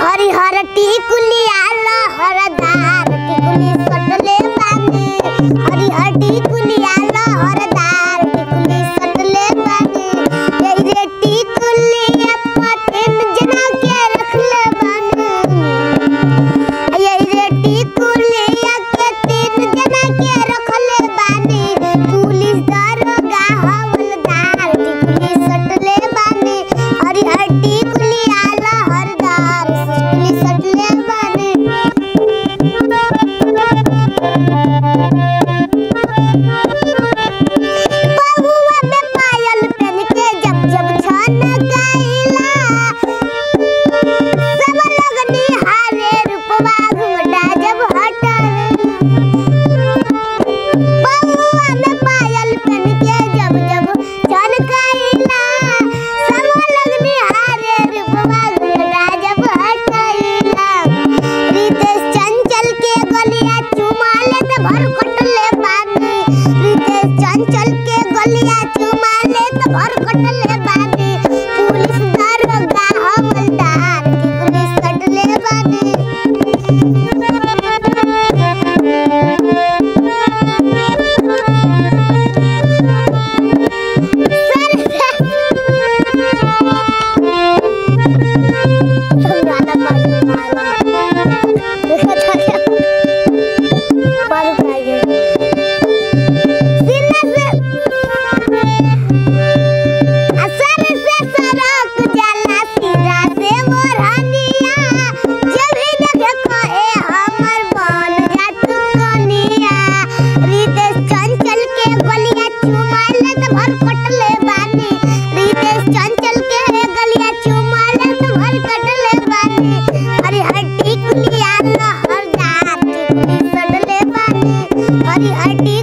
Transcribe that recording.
हरिहर टिकुलिया लहरदार टिकुली सटले बानी हरिहर टिकुलिया लहरदार टिकुली सटले बानी यही रे टिकुलिया पतिन जना के रखले बानी यही रे टिकुलिया के तीन जना के रखले बानी पुलिस दरोगा हवलदार टिकुली सटले बानी हरिहर टिकुलिया लहरदार टिकुली सटले बानी बहुआ में पायल पहन के जब जब छनकाइला सब लोग निहारे रूपवा घुंघटा जब हटावेला बहुआ में पायल पहन के जब जब छनकाइला सब लोग निहारे रूपवा घुंघटा जब हटाइला रितेश चंचल के गलिया चुमा लेत भर कटले बानी रितेश चंचल के गलिया चुमा लेत भर कटले बानी पुलिस दरोगा हवलदार टिकुली सटले बानी समझाना हरी हड्डी